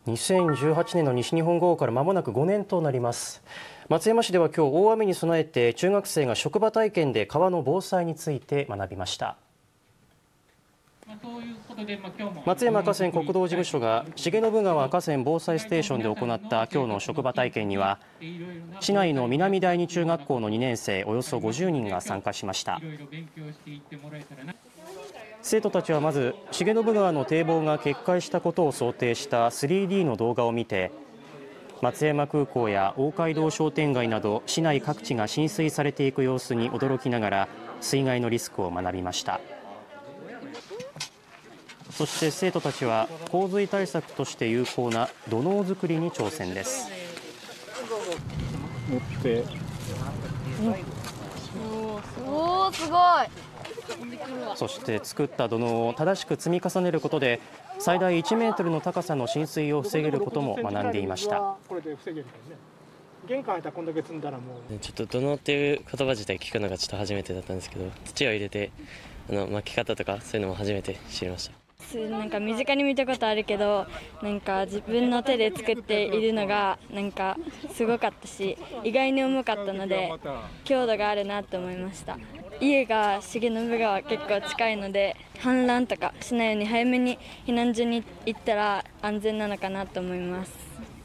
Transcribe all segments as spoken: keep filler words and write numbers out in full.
にせんじゅうはちねんの西日本豪雨から間もなくごねんとなります。松山市では今日大雨に備えて中学生が職場体験で川の防災について学びました。松山河川国道事務所が重信川河川防災ステーションで行った今日の職場体験には、市内の南第二中学校のにねん生およそごじゅうにんが参加しました。生徒たちはまず重信川の堤防が決壊したことを想定した スリーディー の動画を見て、松山空港や大街道商店街など市内各地が浸水されていく様子に驚きながら水害のリスクを学びました。そして生徒たちは洪水対策として有効な土のう作りに挑戦です。 おー、すごい。 そして作った土のうを正しく積み重ねることで最大いちメートルの高さの浸水を防げることも学んでいました。 玄関入ったらこんだけ積んだらもうちょっと土のうっていう言葉自体聞くのがちょっと初めてだったんですけど、土を入れてあの巻き方とかそういうのも初めて知りました。 なんか身近に見たことあるけど、なんか自分の手で作っているのがなんかすごかったし、意外に重かったので強度があるなと思いました。家が重信川結構近いので氾濫とかしないように早めに避難所に行ったら安全なのかなと思います。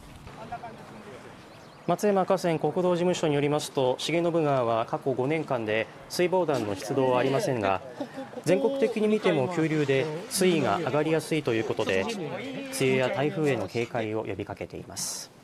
松山河川国道事務所によりますと、重信川は過去ごねんかんで水防団の出動はありませんが、全国的に見ても急流で水位が上がりやすいということで、梅雨や台風への警戒を呼びかけています。